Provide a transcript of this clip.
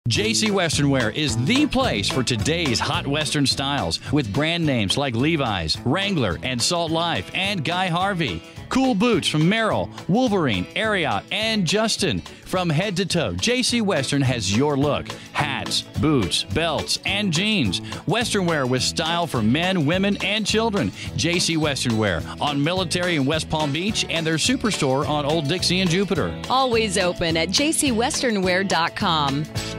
JC Western Wear is the place for today's hot Western styles with brand names like Levi's, Wrangler, and Salt Life, and Guy Harvey. Cool boots from Merrill, Wolverine, Ariat, and Justin. From head to toe, JC Western has your look. Hats, boots, belts, and jeans. Western wear with style for men, women, and children. JC Western Wear on Military in West Palm Beach and their superstore on Old Dixie and Jupiter. Always open at jcwesternwear.com.